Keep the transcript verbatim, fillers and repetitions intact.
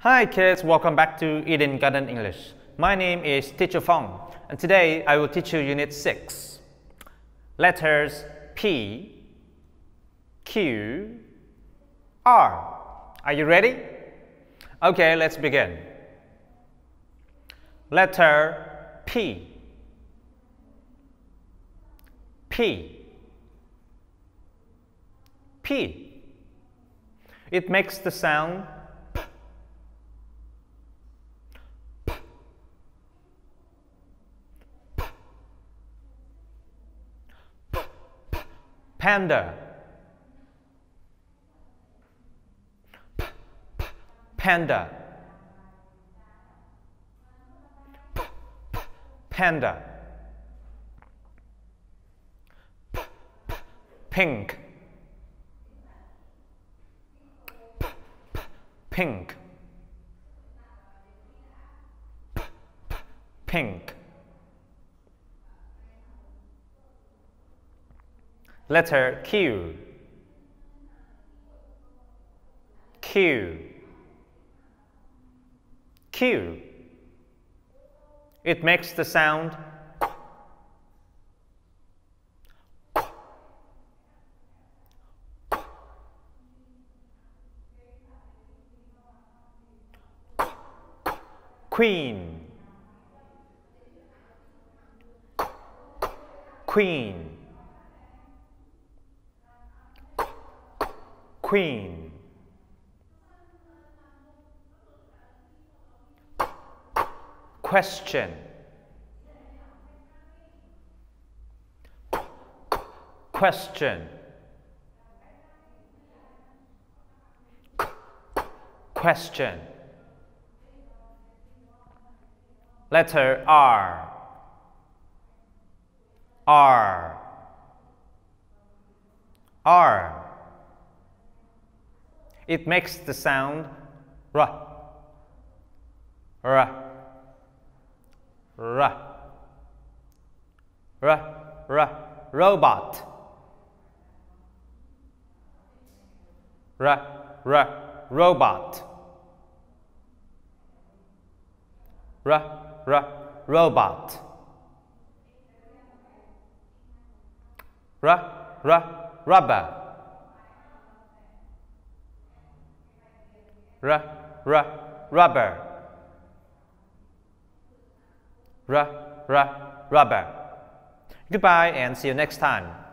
Hi kids, welcome back to Eden Garden English. My name is Teacher Phong, and today I will teach you Unit six. Letters P, Q, R. Are you ready? Okay, let's begin. Letter P. P. P. It makes the sound P. P. P. P. P. Panda. P. P. Panda. P. P. Panda. P. P. Pink. Pink. P, p, pink. Letter Q. Q. Q. It makes the sound Q. Q. Queen. Queen. Queen. Question. Question. Question. Letter R. R. R. It makes the sound R. R. R. R. R. Robot. R. R. Robot. R. R. Robot. R. R. Rubber. R. R. Rubber. R. R. Rubber. Goodbye and see you next time.